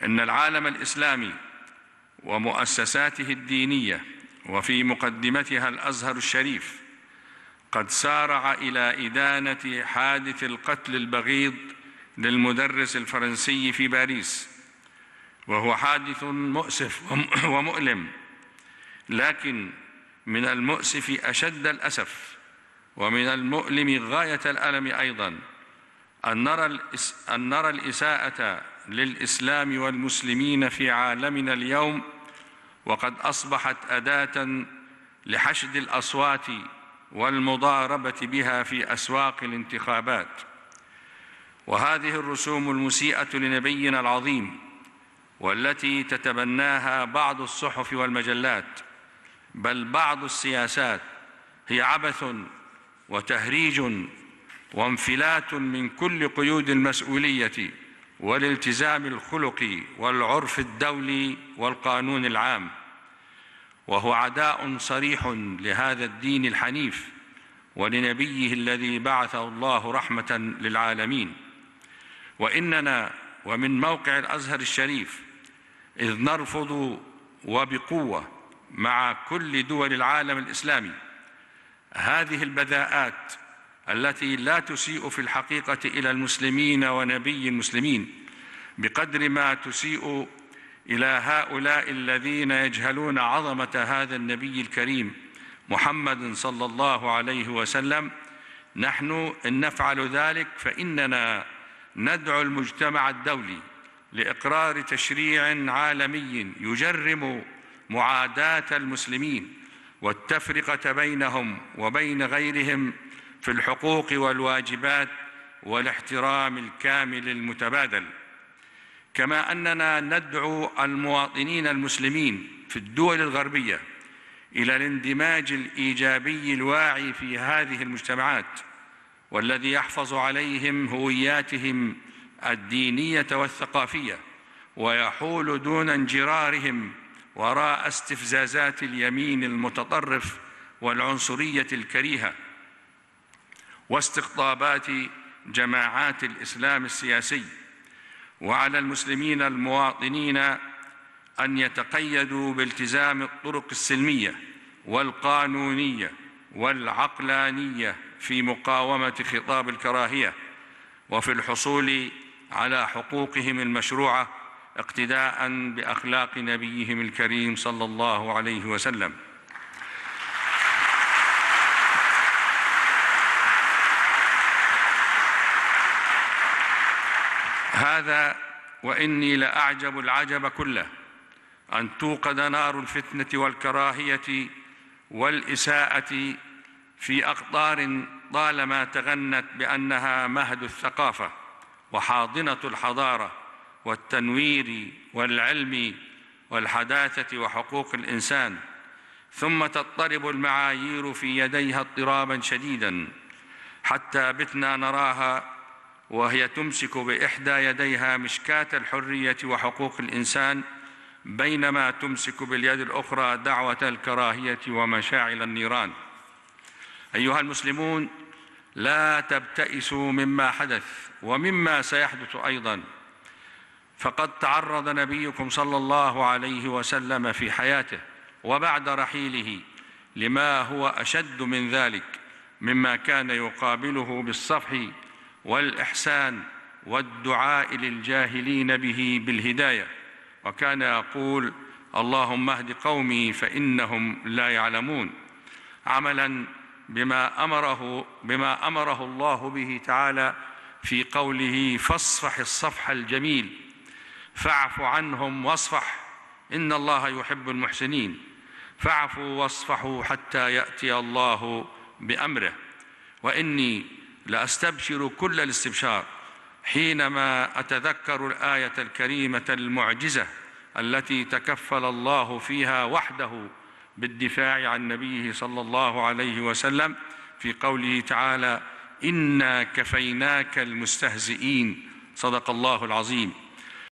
إن العالم الإسلامي ومؤسساته الدينية وفي مقدمتها الأزهر الشريف قد سارع إلى إدانة حادث القتل البغيض للمدرس الفرنسي في باريس، وهو حادث مؤسف ومؤلم، لكن من المؤسف أشد الأسف ومن المؤلم غاية الألم أيضا أن نرى الإساءة للإسلام والمسلمين في عالمنا اليوم وقد أصبحت أداة لحشد الأصوات والمضاربة بها في أسواق الانتخابات. وهذه الرسوم المسيئة لنبينا العظيم والتي تتبناها بعض الصحف والمجلات بل بعض السياسات هي عبث وتهريج وانفلات من كل قيود المسؤولية والالتزام الخلقي والعرف الدولي والقانون العام، وهو عداء صريح لهذا الدين الحنيف ولنبيه الذي بعثه الله رحمة للعالمين. وإننا ومن موقع الأزهر الشريف إذ نرفض وبقوة مع كل دول العالم الإسلامي هذه البذاءات التي لا تسيء في الحقيقة إلى المسلمين ونبي المسلمين بقدر ما تسيء إلى هؤلاء الذين يجهلون عظمة هذا النبي الكريم محمد صلى الله عليه وسلم. نحن إن نفعل ذلك فإننا ندعو المجتمع الدولي لإقرار تشريع عالمي يجرم معاداة المسلمين والتفرقة بينهم وبين غيرهم في الحقوق والواجبات والاحترام الكامل المتبادل. كما أننا ندعو المواطنين المسلمين في الدول الغربية إلى الاندماج الإيجابي الواعي في هذه المجتمعات والذي يحفظ عليهم هوياتهم الدينية والثقافية ويحول دون انجرارهم وراء استفزازات اليمين المتطرف والعنصرية الكريهة واستقطابات جماعات الإسلام السياسي. وعلى المسلمين المواطنين أن يتقيدوا بالتزام الطرق السلمية والقانونية والعقلانية في مقاومة خطاب الكراهية وفي الحصول على حقوقهم المشروعة اقتداء بأخلاق نبيهم الكريم صلى الله عليه وسلم. هذا وإني لأعجب العجب كله أن توقد نار الفتنة والكراهية والإساءة في أقطار طالما تغنت بأنها مهد الثقافة وحاضنة الحضارة والتنوير والعلم والحداثة وحقوق الإنسان، ثم تضطرب المعايير في يديها اضطرابا شديدا حتى بتنا نراها وهي تمسك بإحدى يديها مشكاة الحرية وحقوق الإنسان بينما تمسك باليد الأخرى دعوة الكراهية ومشاعل النيران. أيها المسلمون، لا تبتئسوا مما حدث ومما سيحدث أيضا، فقد تعرض نبيكم صلى الله عليه وسلم في حياته وبعد رحيله لما هو أشد من ذلك مما كان يقابله بالصفح والإحسان والدعاء للجاهلين به بالهداية، وكان يقول: اللهم اهد قومي فإنهم لا يعلمون، عملا بما أمره الله به تعالى في قوله: فاصفح الصفح الجميل، فاعف عنهم واصفح إن الله يحب المحسنين، فاعفوا واصفحوا حتى يأتي الله بأمره. وإني لأستبشر كل الاستبشار حينما أتذكر الآية الكريمة المعجزة التي تكفل الله فيها وحده بالدفاع عن نبيه صلى الله عليه وسلم في قوله تعالى: إنا كفيناك المستهزئين، صدق الله العظيم.